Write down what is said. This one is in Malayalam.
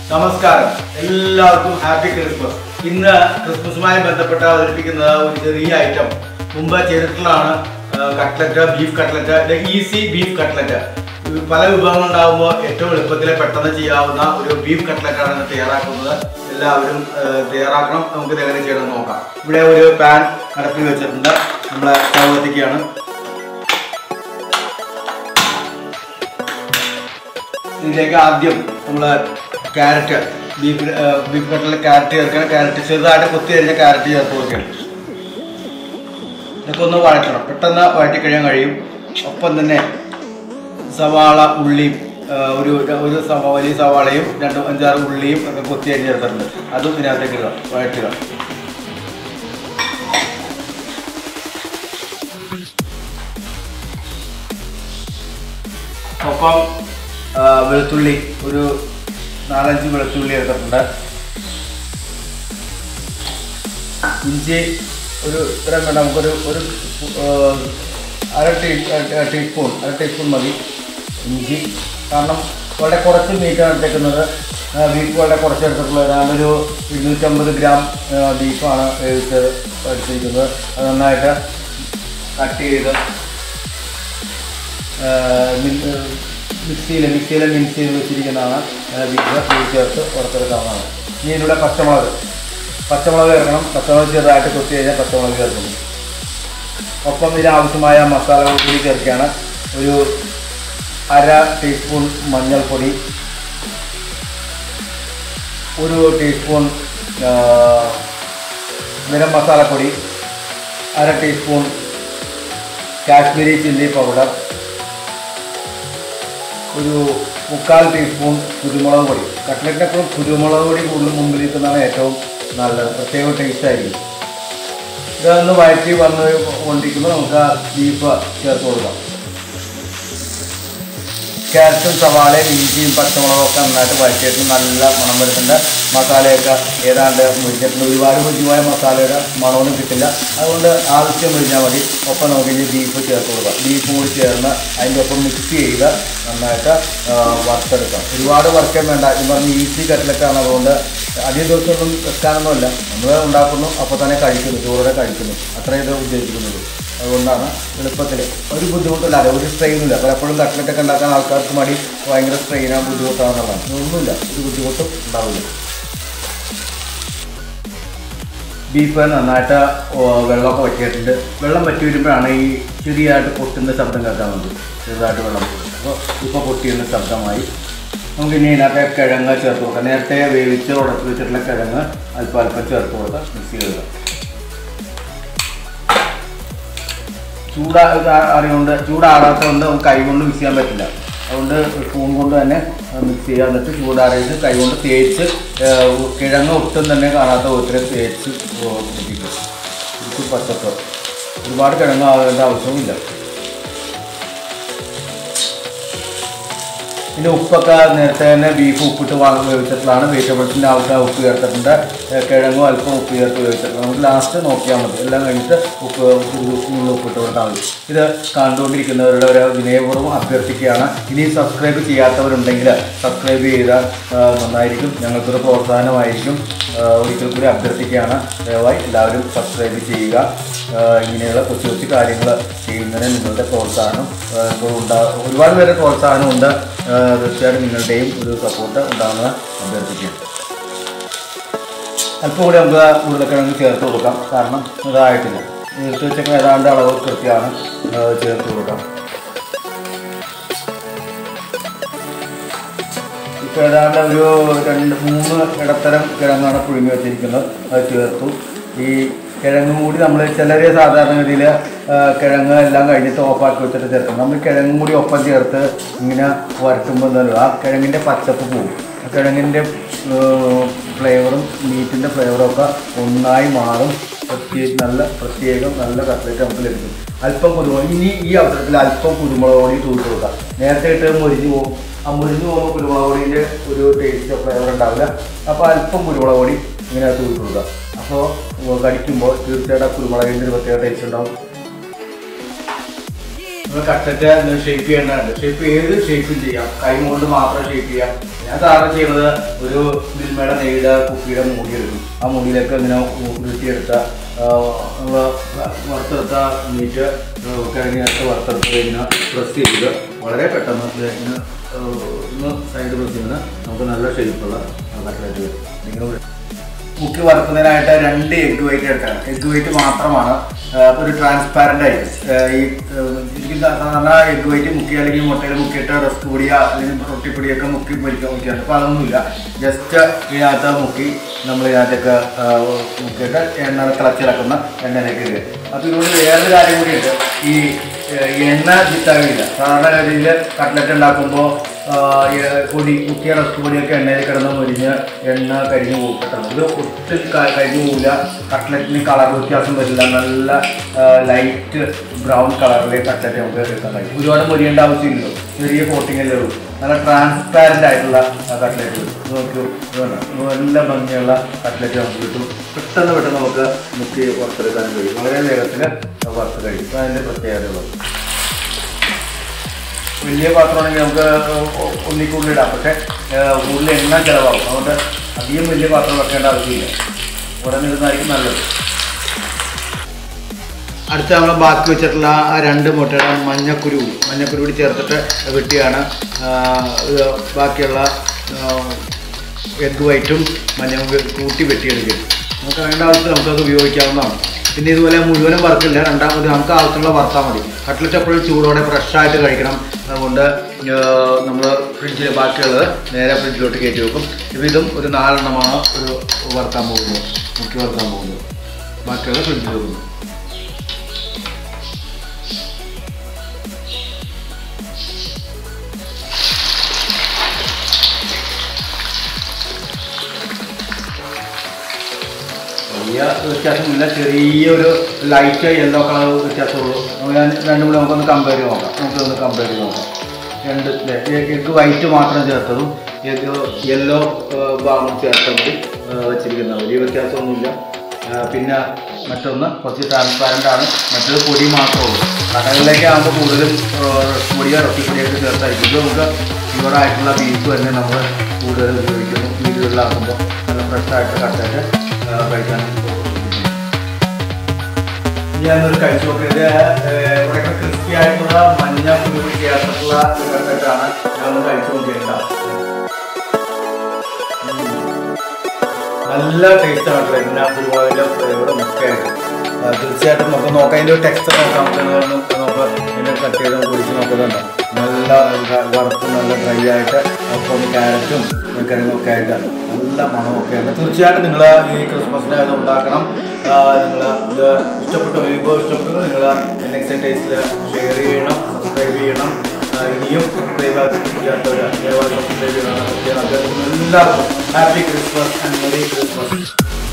നമസ്കാരം, എല്ലാവർക്കും ഹാപ്പി ക്രിസ്മസ്. ഇന്ന് ക്രിസ്മസുമായി ബന്ധപ്പെട്ട് അവതരിപ്പിക്കുന്നത് ഒരു ചെറിയ ഐറ്റം മുമ്പ് ചെയ്തിട്ടുള്ളതാണ്. Cutlet, beef cutlet, easy beef cutlet. പല വിഭവങ്ങൾ ഉണ്ടാകുമ്പോൾ ഏറ്റവും എളുപ്പത്തിൽ പെട്ടെന്ന് ചെയ്യാവുന്ന ഒരു ബീഫ് കട്ട്ലറ്റാണ് ഇന്ന് തയ്യാറാക്കുന്നത്. എല്ലാവരും തയ്യാറാക്കണം. നമുക്ക് എങ്ങനെ ചെയ്യണമെന്ന് നോക്കാം. ഇവിടെ ഒരു പാൻ അടുപ്പിൽ വെച്ചിട്ടുണ്ട്. നമ്മൾ സ്റ്റൗ കത്തിക്കുകയാണ്. ഇതിലേക്ക് ആദ്യം നമ്മൾ ക്യാരറ്റ്, ബീഫ് കട്ട്ലറ്റ് ക്യാരറ്റ് ചേർക്കണം. ക്യാരറ്റ് ചെറുതായിട്ട് കൊത്തി കഴിഞ്ഞ ക്യാരറ്റ് ചേർത്ത് കൊടുക്കണം. ഇതൊക്കെ ഒന്ന് വഴറ്റണം. പെട്ടെന്ന് വഴറ്റി കഴിയാൻ കഴിയും. ഒപ്പം തന്നെ സവാള, ഉള്ളിയും ഒരു വലിയ സവാളയും 5-6 ഉള്ളിയും ഒക്കെ കൊത്തി അരിഞ്ഞ് ചേർത്തിട്ടുണ്ട്. അതും ഇതിനകത്തേക്ക് ഇടുക, വഴറ്റുക. ഒപ്പം വെളുത്തുള്ളി, ഒരു 4-5 വെളുത്തുള്ളി എടുത്തിട്ടുണ്ട്. ഇഞ്ചി ഒരു ഇത്രയും വേണ്ട. നമുക്കൊരു അര ടീസ്പൂൺ മതി ഇഞ്ചി. കാരണം വളരെ കുറച്ച് മീറ്റാണ് എടുത്തേക്കുന്നത്. ബീഫ് വളരെ കുറച്ച് എടുത്തിട്ടുള്ളത്. ഏതാണ്ടൊരു 250 ഗ്രാം ബീഫാണ് എടുത്തിരിക്കുന്നത്. അത് നന്നായിട്ട് കട്ട് ചെയ്ത് മിക്സിയിൽ മിക്സ് ചെയ്ത് വെച്ചിരിക്കുന്നതാണ്. ബീഫ് ചേർത്ത് പുറത്തെടുക്കാവുന്നതാണ്. ഇനി ഇതിലൂടെ പച്ചമുളക് ചേർക്കണം. പച്ചമുളക് ചെറുതായിട്ട് കൊത്തി കഴിഞ്ഞാൽ പച്ചമുളക് ചേർക്കുന്നു. ഒപ്പം ഇതിനാവശ്യമായ മസാലകൾ കൂടി ചേർക്കുകയാണ്. ഒരു അര ടീസ്പൂൺ മഞ്ഞൾപ്പൊടി, ഒരു ടീസ്പൂൺ ഗരം മസാലപ്പൊടി, അര ടീസ്പൂൺ കാശ്മീരി ചില്ലി പൗഡർ, ഒരു 3/4 ടീസ്പൂൺ കുരുമുളക് പൊടി. കട്ട്ലറ്റിനെപ്പോഴും കുരുമുളക് പൊടി കൂടുതൽ മുമ്പിൽ നിൽക്കുന്നതാണ് ഏറ്റവും നല്ലത്. പ്രത്യേക ടേസ്റ്റ് ആയിരിക്കും. ഇതൊന്ന് വഴറ്റി കൊണ്ടിരിക്കുമ്പോൾ നമുക്ക് ബീഫ് ചേർത്ത് കൊടുക്കാം. ക്യാരറ്റും സവാളയും ഇഞ്ചിയും പച്ചമുളകും ഒക്കെ നന്നായിട്ട് വഴറ്റിയിട്ട് നല്ല മണം വരുന്നുണ്ട്. മസാലയൊക്കെ ഏതാണ്ട് മുരിഞ്ഞിട്ടുണ്ട്. ഒരുപാട് മുരിഞ്ഞുപോയ മസാലയുടെ മണമൊന്നും കിട്ടില്ല. അതുകൊണ്ട് ആവശ്യം മുരിഞ്ഞാൽ മതി. ഒപ്പം നമുക്ക് ഇനി ബീഫ് ചേർത്ത് കൊടുക്കാം. ബീഫും കൂടി ചേർന്ന് അതിൻ്റെ ഒപ്പം മിക്സ് ചെയ്ത് നന്നായിട്ട് വറുത്തെടുക്കാം. ഒരുപാട് വറുക്കാൻ വേണ്ട. ഇത് പറഞ്ഞ് ഈസി കട്ട്ലറ്റാണ്. അതുകൊണ്ട് അധികം ദിവസമൊന്നും വെക്കാനൊന്നുമില്ല. നമ്മൾ ഉണ്ടാക്കുന്നു, അപ്പോൾ തന്നെ കഴിക്കുന്നു, ചോറോടെ കഴിക്കുന്നു. അത്രയും ഇത് ഉദ്ദേശിക്കുന്നത്. അതുകൊണ്ടാണ് എളുപ്പത്തിൽ ഒരു ബുദ്ധിമുട്ടില്ലാതെ, ഒരു സ്ട്രെയിനില്ല. പലപ്പോഴും കട്ട്ലറ്റൊക്കെ ഉണ്ടാക്കാൻ ആൾക്കാർക്ക് മടി, ഭയങ്കര സ്ട്രെയിനാണ്, ബുദ്ധിമുട്ടാണെന്നുള്ളതാണ്. ഒന്നുമില്ല, ഒരു ബുദ്ധിമുട്ടും ഉണ്ടാവില്ല. ബീഫ് നന്നായിട്ട് വെള്ളമൊക്കെ വറ്റിയിട്ടുണ്ട്. വെള്ളം വറ്റി വരുമ്പോഴാണ് ഈ ചെറിയായിട്ട് പൊട്ടുന്ന ശബ്ദം കേൾക്കാൻ വേണ്ടി. ചെറുതായിട്ട് വെള്ളം അപ്പോൾ ഇപ്പോൾ പൊട്ടിയുന്ന ശബ്ദമായി. നമുക്കിനി ഇതിനകത്ത് കിഴങ്ങ് ചേർത്ത് കൊടുക്കാം. നേരത്തെ വേവിച്ച് ഉടച്ച് വെച്ചിട്ടുള്ള കിഴങ്ങ് അല്പം ചേർത്ത് കൊടുത്ത് മിക്സ് ചെയ്ത് ചൂടാറാത്തതുകൊണ്ട് നമുക്ക് കൈ കൊണ്ട് മിക്സ് ചെയ്യാൻ പറ്റില്ല. അതുകൊണ്ട് സ്പൂൺ കൊണ്ട് തന്നെ മിക്സ് ചെയ്യുക. എന്നിട്ട് ചൂടാറിയിട്ട് കൈ കൊണ്ട് തേച്ച്, കിഴങ്ങ് ഒട്ടും തന്നെ കാണാത്ത വിധത്തിൽ തേച്ച് പിടിപ്പിക്കും. ഇത് പച്ചപ്പ് ഒരുപാട് കിഴങ്ങ് ആവേണ്ട ആവശ്യമില്ല. ഇതിൻ്റെ ഉപ്പൊക്കെ നേരത്തെ തന്നെ ബീഫ് ഉപ്പിട്ട് വേവിച്ചിട്ടുള്ളതാണ്. വെജിറ്റബിൾസിൻ്റെ ആവശ്യം ഉപ്പ് ചേർത്തിട്ടുണ്ട്. കിഴങ്ങും അല്പം ഉപ്പ് ചേർത്ത് വേവിച്ചിട്ടുണ്ട്. നമുക്ക് ലാസ്റ്റ് നോക്കിയാൽ മതി. എല്ലാം കഴിഞ്ഞിട്ട് ഉപ്പിട്ട് കൊടുത്താൽ മതി. ഇത് കണ്ടുകൊണ്ടിരിക്കുന്നവരുടെ ഒരു വിനയപൂർവ്വം അഭ്യർത്ഥിക്കുകയാണ്. ഇനി സബ്സ്ക്രൈബ് ചെയ്യാത്തവരുണ്ടെങ്കിൽ സബ്സ്ക്രൈബ് ചെയ്താൽ നന്നായിരിക്കും. ഞങ്ങൾക്കൊരു പ്രോത്സാഹനമായിരിക്കും. ഒരിക്കൽ കൂടി അഭ്യർത്ഥിക്കുകയാണ്. ദയവായി എല്ലാവരും സബ്സ്ക്രൈബ് ചെയ്യുക. ഇങ്ങനെയുള്ള കൊച്ചു കാര്യങ്ങൾ ചെയ്യുന്നതിന് നിങ്ങളുടെ പ്രോത്സാഹനം ഒരുപാട് പേരുടെ പ്രോത്സാഹനമുണ്ട്. തീർച്ചയായിട്ടും നിങ്ങളുടെയും ഒരു സപ്പോർട്ട് ഉണ്ടാകുന്നത് അഭ്യർത്ഥിക്കും. അല്പം കൂടി നമുക്ക് ഉരുളക്കിഴങ്ങ് ചേർത്ത് കൊടുക്കാം. കാരണം ഇതായിട്ടില്ല. ചേർത്ത് വെച്ചൊക്കെ ഏതാണ്ട് അളവ് കൃത്യമാണ്. ചേർത്ത് കൊടുക്കാം. ഇപ്പോൾ ഏതാണ്ട് ഒരു 2-3 ഇടത്തരം കിഴങ്ങാണ് പുഴുങ്ങി വെച്ചിരിക്കുന്നത്. അത് ചേർത്തു. ഈ കിഴങ്ങും കൂടി നമ്മൾ ചിലർ സാധാരണഗതിയിൽ കിഴങ്ങ് എല്ലാം കഴിഞ്ഞിട്ട് ഓഫാക്കി വെച്ചിട്ട് ചേർക്കണം. നമ്മൾ കിഴങ്ങും കൂടി ഒപ്പം ചേർത്ത് ഇങ്ങനെ വരട്ടുമ്പോൾ എന്താ ആ കിഴങ്ങിൻ്റെ പച്ചപ്പ് പോകും. കിഴങ്ങിൻ്റെ ഫ്ലേവറും മീറ്റിൻ്റെ ഫ്ലേവറും ഒക്കെ ഒന്നായി മാറും. പ്രത്യേകം നല്ല കട്ട്ലറ്റ് നമുക്ക് ലഭിക്കും. അല്പം കുരുമുളക്, ഇനി ഈ അവസരത്തിൽ അല്പം കുരുമുളക് പൊടി തൂക്കി കൊടുക്കാം. നേരത്തെ ഇട്ട് മുരിഞ്ഞു പോകും. ആ മുരിഞ്ഞു പോകുമ്പോൾ കുരുമുളക് പൊടിൻ്റെ ഒരു ടേസ്റ്റ് ഫ്ലേവർ ഉണ്ടാവില്ല. അപ്പോൾ അല്പം കുരുമുളക് പൊടി ഇങ്ങനെ തൂക്കി കൊടുക്കുക. അപ്പോൾ കടിക്കുമ്പോൾ തീർച്ചയായിട്ടും കുരുമുളകിൻ്റെ ഒരു പ്രത്യേക ടേസ്റ്റ് ഉണ്ടാവും. നമ്മൾ കട്ട്ലറ്റ് ഷേപ്പ് ചെയ്യേണ്ടതുണ്ട്. ഏത് ഷേപ്പും ചെയ്യാം, കൈ കൊണ്ട് മാത്രം ഷേപ്പ് ചെയ്യാം. ഞാൻ സാധാരണ ചെയ്യുന്നത് ഒരു മിൽമയുടെ നെയ്യുടെ കുപ്പിയുടെ മൂടി എടുക്കും. ആ മൂടിയിലേക്ക് ഇങ്ങനെ ഉരുട്ടിയെടുത്ത നമ്മൾ വറുത്തെടുത്ത മീറ്റ് കിഴങ്ങിനകത്ത് വറുത്തെടുത്ത് ഇങ്ങനെ പ്രസ് ചെയ്ത് വളരെ പെട്ടെന്ന് ഒന്ന് സൈഡ് പ്രസ് ചെയ്യുന്നത് നമുക്ക് നല്ല ഷേപ്പുള്ള കട്ട്ലറ്റ് വരും. ഇങ്ങനെ മുക്കി വറുക്കുന്നതിനായിട്ട് 2 എഗ് വൈറ്റ് എടുക്കണം. എഗ് വൈറ്റ് മാത്രമാണ് ഒരു ട്രാൻസ്പാരൻ്റ് ആയിരിക്കും. ഈ എനിക്ക് സാധാരണ എഗ് വൈറ്റ് മുക്കി അല്ലെങ്കിൽ മുട്ടയിൽ മുക്കിയിട്ട് റസ്ക് പൊടിയോ അല്ലെങ്കിൽ റൊട്ടിപ്പൊടിയൊക്കെ മുക്കി മുക്കിയാണ്. അപ്പോൾ അതൊന്നുമില്ല. ജസ്റ്റ് ഇതിനകത്ത് മുക്കി നമ്മൾ ഇതിനകത്തേക്ക് മുക്കിയിട്ട് എണ്ണ തിളച്ചിളക്കുന്ന എണ്ണയിലേക്ക് ഇടുക. അപ്പോൾ ഇതുകൊണ്ട് വേറൊരു കാര്യം കൂടിയുണ്ട്. ഈ എണ്ണ ചിത്താവില്ല. സാധാരണ രീതിയിൽ കട്ട്ലറ്റ് ഉണ്ടാക്കുമ്പോൾ മുക്കിയ റസ്ക് പൊടിയൊക്കെ എണ്ണയിൽ കിടന്ന് മുരിഞ്ഞ് എണ്ണ കരിഞ്ഞു പോകും പെട്ടെന്ന്. ഇത് ഒട്ടും കരിഞ്ഞു പോകില്ല. കട്ട്ലറ്റിന് കളർ വ്യത്യാസം വരില്ല. നല്ല ലൈറ്റ് ബ്രൗൺ കളറിലേക്ക് കട്ട്ലറ്റ് നമുക്ക് എടുക്കാൻ കഴിയും. ഒരുപാട് മുരിയേണ്ട ആവശ്യമില്ലല്ലോ. ചെറിയ കോട്ടിങ്ങല്ലേ ഉള്ളൂ. നല്ല ട്രാൻസ്പാരൻ്റ് ആയിട്ടുള്ള കട്ട്ലറ്റ് നോക്കൂ. നല്ല ഭംഗിയുള്ള കട്ട്ലറ്റ് നമുക്ക് കിട്ടും. പെട്ടെന്ന് നമുക്ക് മുക്കി വറുത്തെടുക്കാനും കഴിയും. വളരെ വേഗത്തിൽ വറുത്ത് കഴിയും. അപ്പോൾ അതിൻ്റെ പ്രത്യേകതയുള്ളത്. വലിയ പാത്രമാണെങ്കിൽ നമുക്ക് ഒന്നിൽ കൂടുതൽ ഇടാം. പക്ഷേ കൂടുതൽ എണ്ണ ചിലവാകും. അതുകൊണ്ട് അധികം വലിയ പാത്രം വെക്കേണ്ട ആവശ്യമില്ല. ഉടനെ ഇടുന്നതായിരിക്കും നല്ലത്. അടുത്ത നമ്മൾ ബാക്കി വെച്ചിട്ടുള്ള ആ 2 മുട്ടയുടെ മഞ്ഞക്കുരു കൂടി ചേർത്തിട്ട് വെട്ടിയാണ് ബാക്കിയുള്ള എഗ് വൈറ്റും മഞ്ഞ കൂട്ടി വെട്ടിയെടുക്കും. നമുക്ക് വേണ്ട ആവശ്യത്തിൽ നമുക്കത് ഉപയോഗിക്കാവുന്നതാണ്. പിന്നെ ഇതുപോലെ മുഴുവനും വറുക്കില്ല. രണ്ടാമത് നമുക്ക് ആവശ്യമുള്ള വറുത്താൽ മതി. കട്ട്ലറ്റ് എപ്പോഴും ചൂടോടെ ഫ്രഷായിട്ട് കഴിക്കണം. അതുകൊണ്ട് നമ്മൾ ഫ്രിഡ്ജിൽ ബാക്കിയുള്ളത് നേരെ ഫ്രിഡ്ജിലോട്ട് കയറ്റി വെക്കും. ഇതും ഒരു 4 എണ്ണമാണ് വറുക്കാൻ പോകുന്നത്, മുക്കി വറുക്കാൻ പോകുന്നത്. ബാക്കിയുള്ള ഫ്രിഡ്ജിൽ വെക്കുന്നു. വലിയ വ്യത്യാസമില്ല. ചെറിയൊരു ലൈറ്റ് യെല്ലോ കളർ വ്യത്യാസമുള്ളൂ. ഞാൻ രണ്ടും കൂടി നമുക്കൊന്ന് കമ്പയർ ചെയ്ത് നോക്കാം. 2 എഗ് വൈറ്റ് മാത്രം ചേർത്തതും എഗ് യെല്ലോ ഭാഗം ചേർത്ത കൂടി വെച്ചിരിക്കുന്നത്. വലിയ വ്യത്യാസമൊന്നുമില്ല. പിന്നെ മറ്റൊന്ന് കുറച്ച് ട്രാൻസ്പാരൻ്റ് ആണ്. മറ്റൊരു പൊടി മാത്രമേ ഉള്ളൂ. കടകളിലേക്ക് ആകുമ്പോൾ കൂടുതലും പൊടിയോ റൊട്ടിപ്പൊടിയൊക്കെ ചേർത്തായിരിക്കും. ഇത് നമുക്ക് പ്യുവറായിട്ടുള്ള ബീഫ് തന്നെ നമ്മൾ കൂടുതൽ ഉപയോഗിക്കുന്നു. വീടുകളിലാകുമ്പോൾ നല്ല ഫ്രഷായിട്ട് കട്ട്ലറ്റ് കഴിക്കാൻ. ഞാനൊരു കഴിച്ചു നോക്കിയത് ഇവിടെ ക്രിസ്പി ആയിട്ടുള്ള മഞ്ഞ കുരുപൊടി ചേർത്തിട്ടുള്ള കട്ട്ലറ്റാണ് ഞാനൊന്ന് കഴിച്ചു നോക്കിയിട്ടുണ്ടാവും. നല്ല ടേസ്റ്റാണ്. എല്ലാ കുരുമുളകിൻ്റെ ഫ്ലേവറും ഒക്കെ ആയിട്ട് തീർച്ചയായിട്ടും നമുക്ക് നോക്കാം. അതിൻ്റെ ഒരു ടെക്സ്ചർ നോക്കാം. നമുക്ക് ഇതിൻ്റെ കട്ട് ചെയ്ത് കുടിച്ച് നോക്കുന്നുണ്ട്. നല്ല വറുത്ത് നല്ല ഡ്രൈ ആയിട്ട് ഒപ്പം ക്യാരറ്റും കിഴങ്ങൊക്കെ ആയിട്ട് നല്ല മണമൊക്കെയാണ്. തീർച്ചയായിട്ടും നിങ്ങൾ ഈ ക്രിസ്മസിൻ്റെ അത് ഉണ്ടാക്കണം. നിങ്ങൾ ഇത് ഇഷ്ടപ്പെട്ടു നിങ്ങൾ നെക്സ്റ്റ് ടേസ്റ്റിൽ ഷെയർ ചെയ്യണം, സബ്സ്ക്രൈബ് ചെയ്യണം. ഇനിയും സബ്സ്ക്രൈബ് ചെയ്യണം. എല്ലാവർക്കും happy Christmas and merry Christmas.